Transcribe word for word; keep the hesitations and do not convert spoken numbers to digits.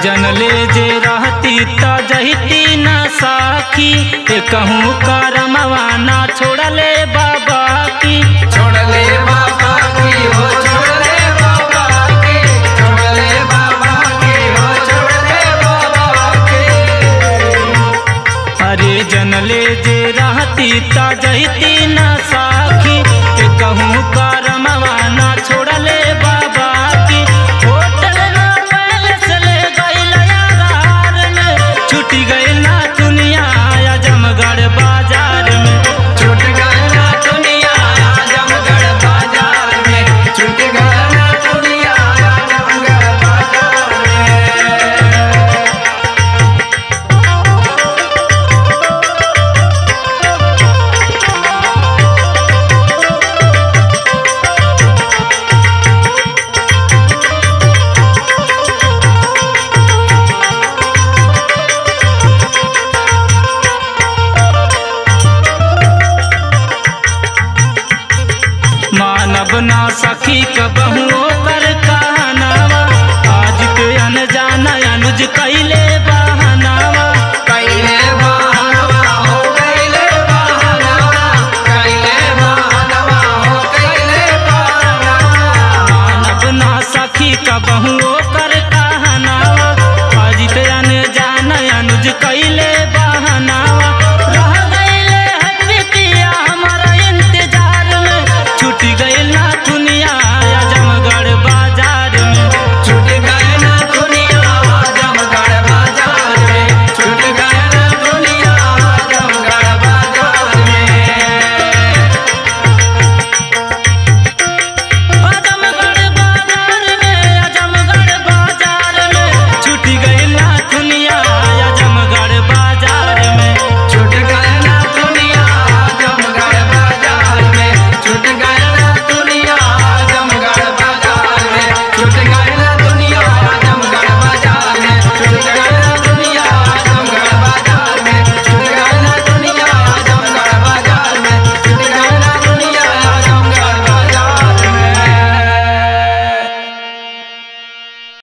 जनले जे रहती त जहिती न साखी कहूँ करमवा ना छोड़ले बाबा की छोड़ले बाबा की हो छोड़ले बाबा की छोड़ले बाबा की हो छोड़ले बाबा की। अरे जनले जे रहती त जहिती न साखी कहूँ करमवा ना छोड़ले बाबा की। होटल ना पैलेस ले गइल यार में छुटी गइल ना दुनिया आजमगढ़ बाजार में छूट गया ना दुनिया आजमगढ़ बाजार में छूट गया ना दुनिया आजमगढ़ बाजार में। मानव ना सखी कबहू कर कहनावा आज के अनजाना अनुज कैले बहनावा कैले बहनवा हो कैले बहनवा कैले बहनवा हो कैले बहनवा। मानव ना सखी कबहू